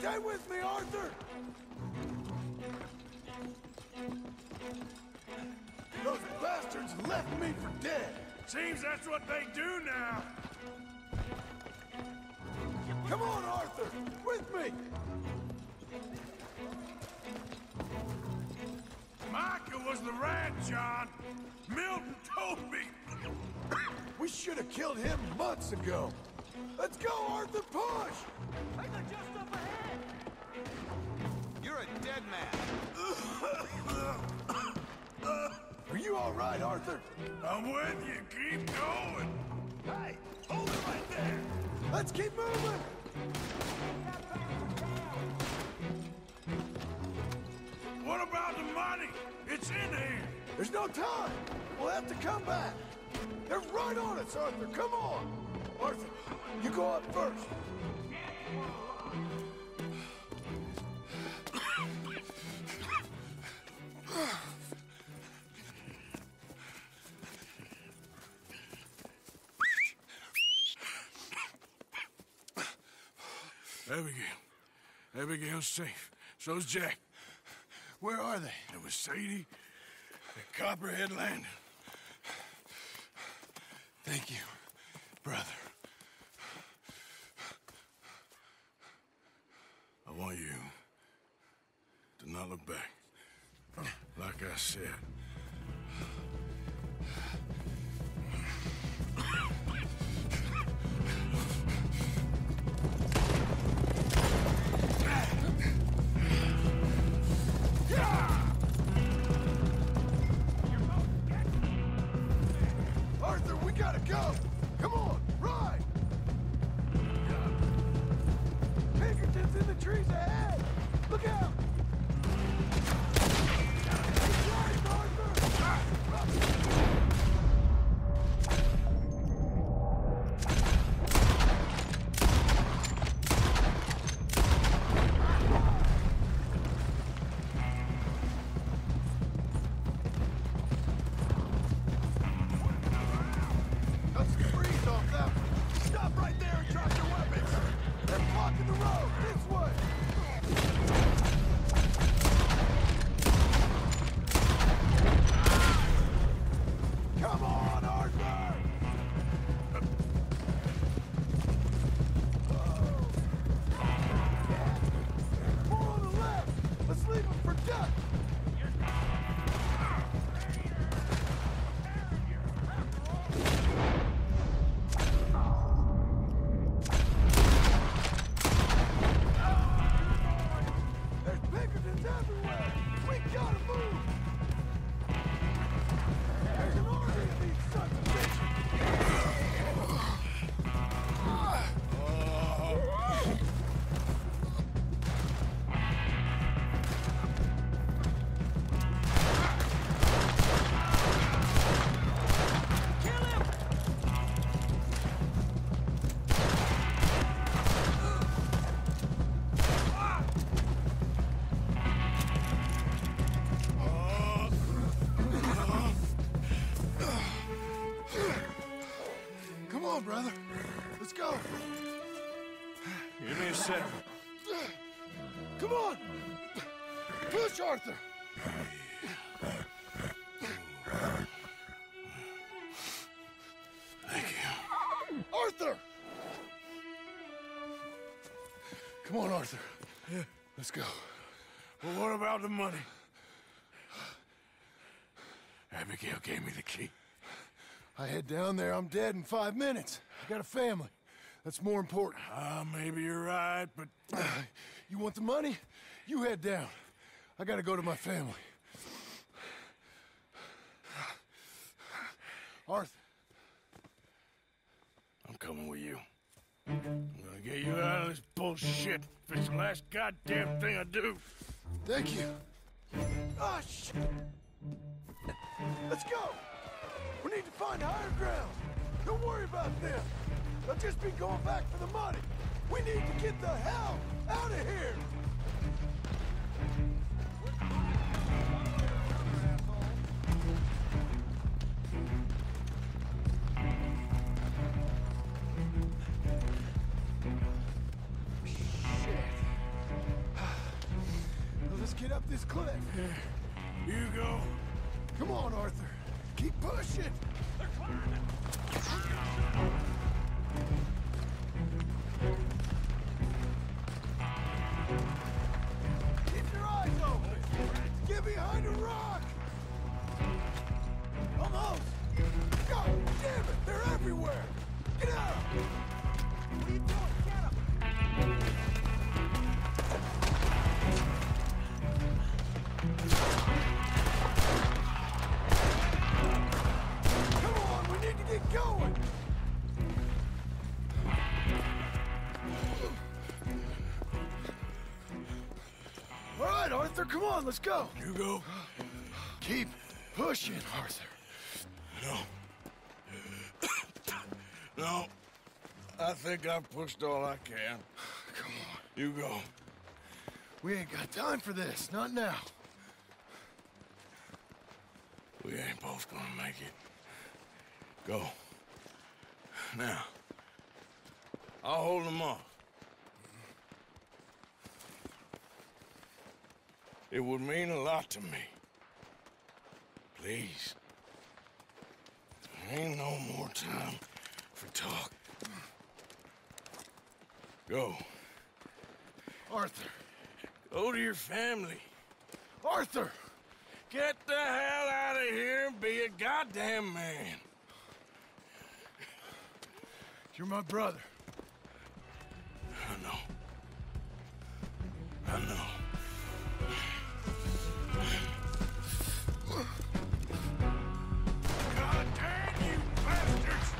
Stay with me, Arthur! Those bastards left me for dead! Seems that's what they do now. Come on, Arthur! With me! Micah was the rat, John. Milton told me. We should have killed him months ago. Let's go, Arthur, push! Just up ahead! You're a dead man. Are you all right, Arthur? I'm with you. Keep going. Hey, hold it right there! Let's keep moving! What about the money? It's in here. There's no time! We'll have to come back! They're right on us, Arthur! Come on! Arthur, you go up first! Abigail's safe. So's Jack. Where are they? It was Sadie at Copperhead Landing. Thank you, brother. I want you to not look back. Like I said. Arthur, we gotta go! Come on, ride! Pinkerton's in the trees ahead! Look out! He's right, Arthur! Cut some breeze off that one. Stop right there and drop your weapons! They're blocking the road! This way! Come on, Arthur! More on the left! Let's leave them for death! There's Pinkertons everywhere! We gotta move! There's an army of these sons of bitches! Kill him! Come on, brother. Let's go. Give me a second. Come on! Push, Arthur! Thank you. Arthur! Come on, Arthur. Let's go. Well, what about the money? Abigail gave me the key. I head down there, I'm dead in 5 minutes. I got a family. That's more important. Maybe you're right, but You want the money? You head down. I gotta go to my family. Arthur. I'm coming with you. I'm gonna get you out of this bullshit. If it's the last goddamn thing I do. Thank you. Ah, shit! Let's go! We need to find higher ground. Don't worry about them. They'll just be going back for the money. We need to get the hell out of here! Shit. Let's get up this cliff. You go. Come on, Arthur. Keep pushing. They're climbing! Keep your eyes open. Get behind a rock. Almost. God damn it, they're everywhere. Get out. What are you doing? Get him! Come on, we need to get going. All right, Arthur, come on, let's go. You go. Keep pushing, Arthur. No. No. I think I've pushed all I can. Come on. You go. We ain't got time for this, not now. We ain't both gonna make it. Go. Now. I'll hold them off. It would mean a lot to me. Please. There ain't no more time for talk. Go. Arthur. Go to your family. Arthur! Get the hell out of here and be a goddamn man. You're my brother. I know. I know. God damn you bastards!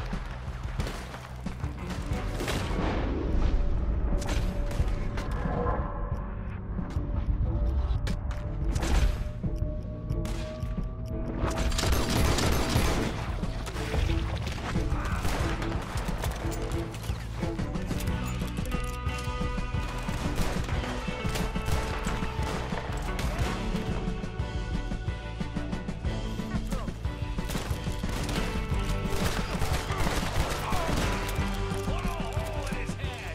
Put a hole in his head!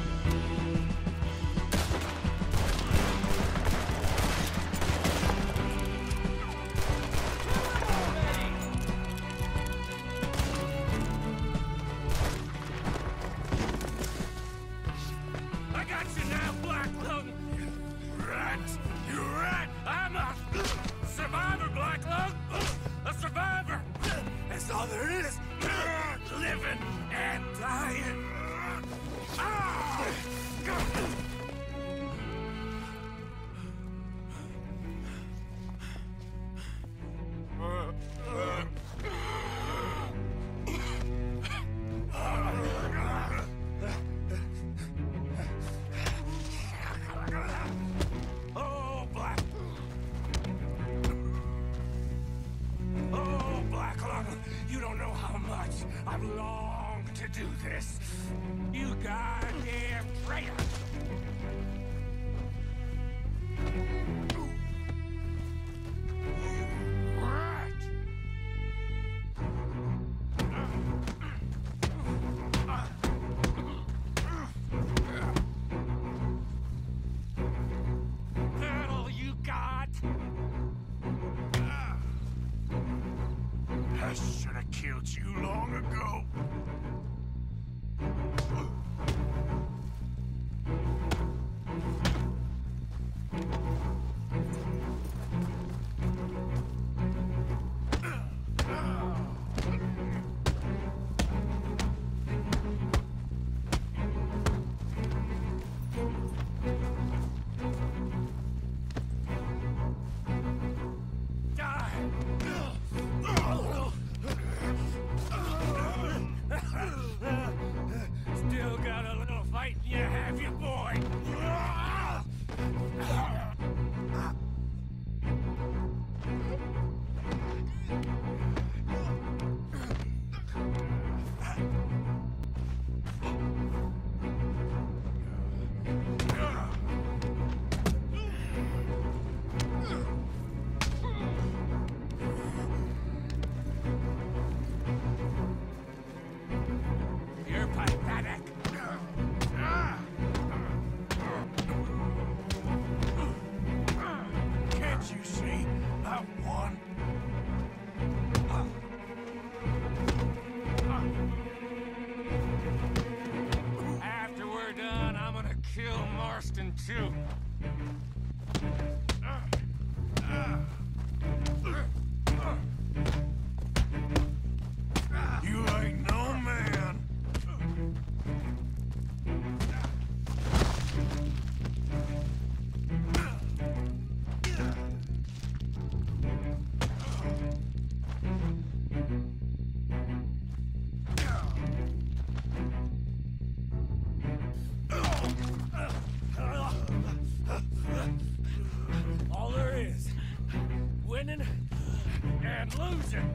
I got you now, Black Lung! Rat! You rat! I'm a survivor, Black Lung! A survivor! That's all there is! Living and dying! Ah! Oh, Black. Oh, Black Lung, you don't know how much I've longed to do this. You goddamn traitor. You rat. That all you got? I should have killed you long ago. Die! got one. After we're done, I'm gonna kill Marston too. You ain't no man. All there is, winning and losing.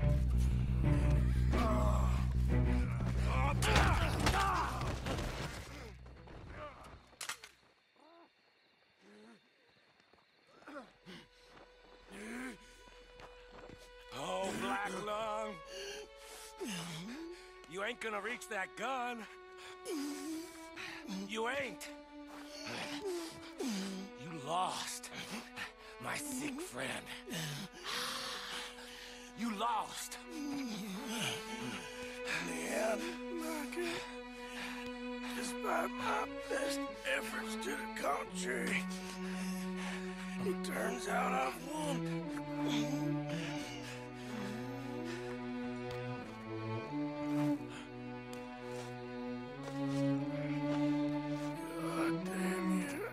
Oh, Black Lung. You ain't gonna reach that gun. You ain't. You lost, my sick friend. You lost. In the end, Micah, despite my best efforts to the contrary, it turns out I've won. God damn you.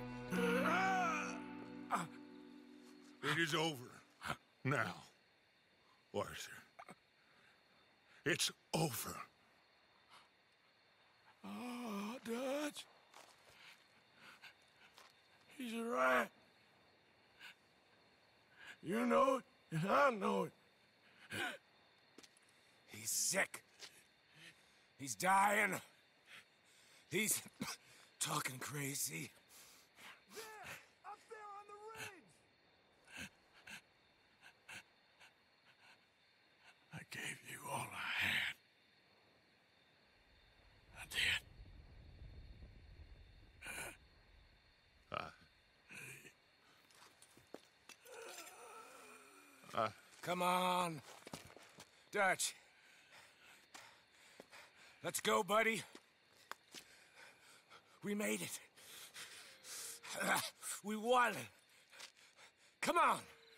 It is over. Now, Arthur. It's over. Oh, Dutch. He's right. You know it, and I know it. He's sick. He's dying. He's talking crazy. Up there on the ridge! I gave you all I had. I did. Come on. Dutch. Let's go, buddy. We made it. We won. Come on.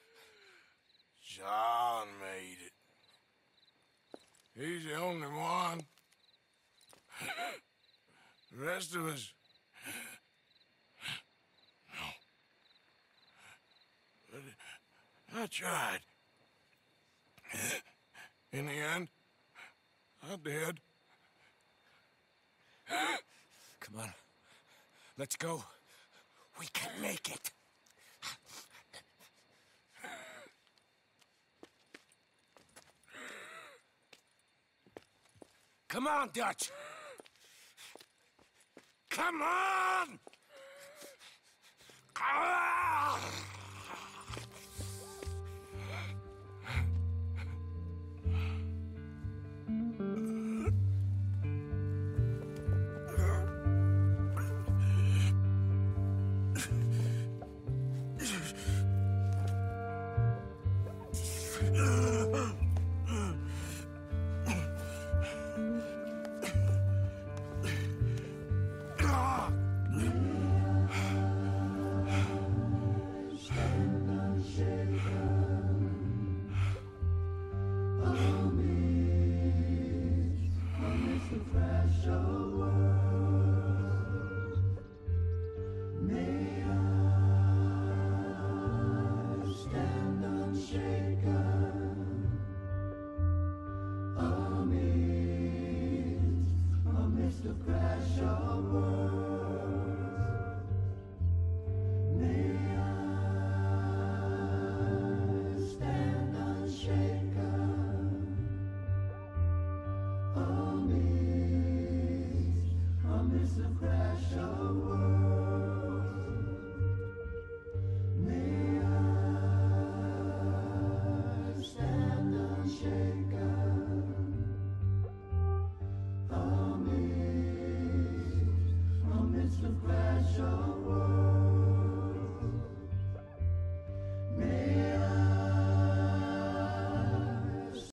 John made it. He's the only one. The rest of us... No. But I tried. In the end, I did. Come on. Let's go. We can make it. Come on, Dutch. Come on! Ah!